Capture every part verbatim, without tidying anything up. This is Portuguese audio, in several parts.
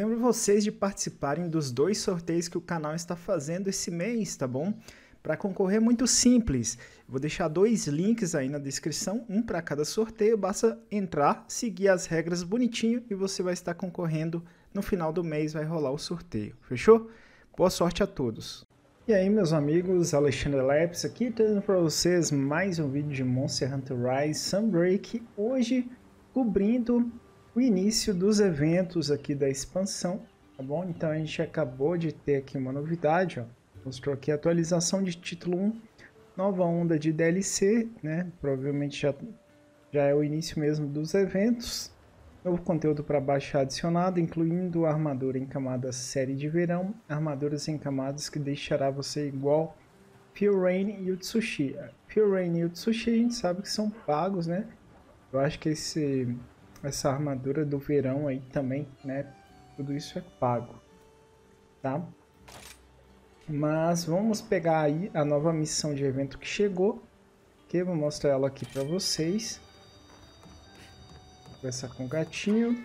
Lembro vocês de participarem dos dois sorteios que o canal está fazendo esse mês, tá bom? Para concorrer é muito simples, vou deixar dois links aí na descrição, um para cada sorteio, basta entrar, seguir as regras bonitinho e você vai estar concorrendo. No final do mês vai rolar o sorteio, fechou? Boa sorte a todos! E aí meus amigos, Alexandre Labs aqui, trazendo para vocês mais um vídeo de Monster Hunter Rise Sunbreak, hoje cobrindo o início dos eventos aqui da expansão, tá bom? Então a gente acabou de ter aqui uma novidade, ó. Mostrou aqui a atualização de título um, nova onda de D L C, né? Provavelmente já, já é o início mesmo dos eventos. Novo conteúdo para baixar adicionado, incluindo armadura em camadas série de verão, armaduras em camadas que deixará você igual Pure Rain e Utsushi. Pure Rain e Utsushi a gente sabe que são pagos, né? Eu acho que esse, essa armadura do verão aí também, né? Tudo isso é pago, tá? Mas vamos pegar aí a nova missão de evento que chegou, que eu vou mostrar ela aqui para vocês. Vou começar com o gatinho.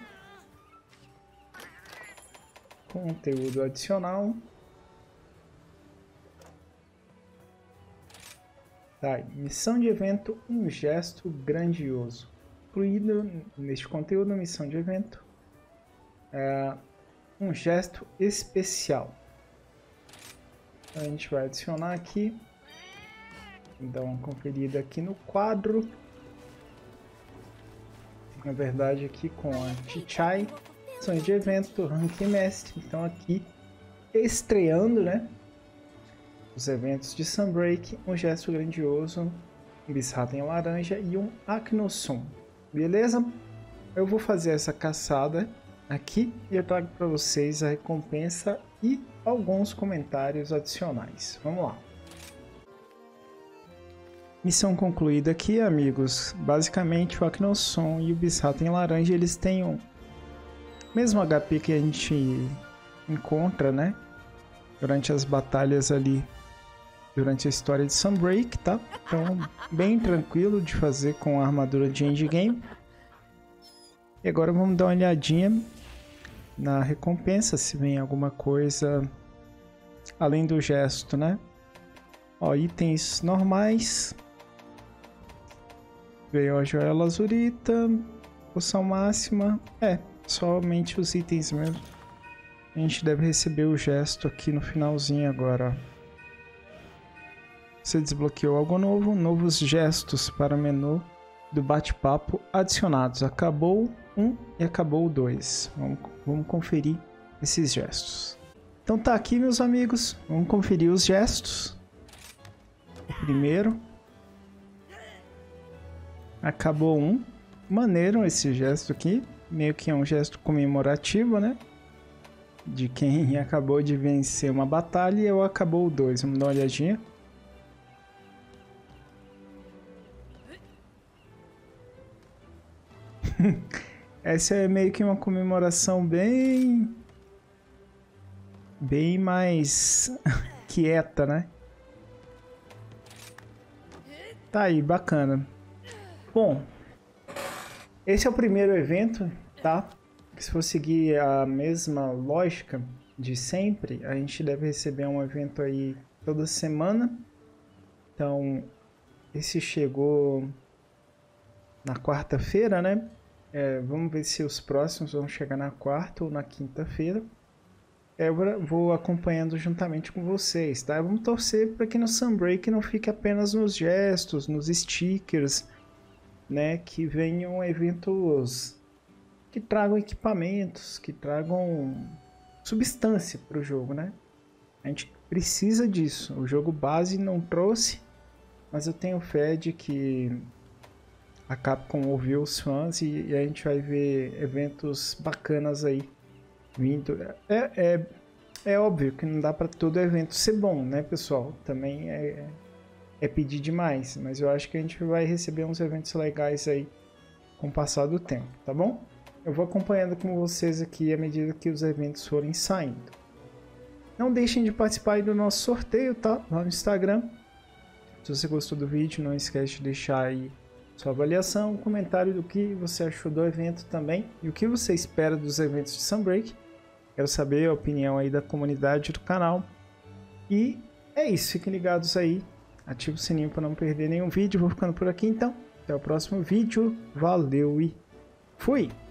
Conteúdo adicional. Tá, missão de evento, um gesto grandioso. Incluído neste conteúdo, missão de evento, é um gesto especial. A gente vai adicionar aqui, dar uma conferida aqui no quadro, na verdade aqui com a Chichai, ações de evento, ranking mestre, então aqui estreando, né, os eventos de Sunbreak, um gesto grandioso, um Bisraten laranja e um Aknosum, beleza? Eu vou fazer essa caçada aqui e eu trago para vocês a recompensa e alguns comentários adicionais. Vamos lá. Missão concluída aqui, amigos. Basicamente, o Aknosum e o Bisraten laranja, eles têm o mesmo H P que a gente encontra, né? Durante as batalhas ali, durante a história de Sunbreak, tá? Então, bem tranquilo de fazer com a armadura de endgame. E agora vamos dar uma olhadinha na recompensa, se vem alguma coisa além do gesto, né? Ó, itens normais. Veio a joia lazurita, poção máxima. É, somente os itens mesmo. A gente deve receber o gesto aqui no finalzinho agora, ó. Você desbloqueou algo novo, novos gestos para o menu do bate-papo adicionados. Acabou um e acabou o dois. Vamos, vamos conferir esses gestos. Então tá aqui, meus amigos. Vamos conferir os gestos. O primeiro. Acabou um. Maneiro esse gesto aqui. Meio que é um gesto comemorativo, né? De quem acabou de vencer uma batalha e eu acabou o dois. Vamos dar uma olhadinha. Essa é meio que uma comemoração bem... Bem mais quieta, né? Tá aí, bacana. Bom, esse é o primeiro evento, tá? Se for seguir a mesma lógica de sempre, a gente deve receber um evento aí toda semana. Então, esse chegou na quarta-feira, né? É, vamos ver se os próximos vão chegar na quarta ou na quinta-feira. Eu vou acompanhando juntamente com vocês, tá? Vamos torcer para que no Sunbreak não fique apenas nos gestos, nos stickers, né? Que venham eventos que tragam equipamentos, que tragam substância para o jogo, né? A gente precisa disso. O jogo base não trouxe, mas eu tenho fé de que a Capcom ouviu os fãs e, e a gente vai ver eventos bacanas aí vindo. É, é, é óbvio que não dá para todo evento ser bom, né, pessoal? Também é, é pedir demais, mas eu acho que a gente vai receber uns eventos legais aí com o passar do tempo, tá bom? Eu vou acompanhando com vocês aqui à medida que os eventos forem saindo. Não deixem de participar aí do nosso sorteio, tá? Lá no Instagram. Se você gostou do vídeo, não esquece de deixar aí sua avaliação, um comentário do que você achou do evento também e o que você espera dos eventos de Sunbreak. Quero saber a opinião aí da comunidade do canal. E é isso, fiquem ligados aí. Ativa o sininho para não perder nenhum vídeo. Vou ficando por aqui então. Até o próximo vídeo. Valeu e fui!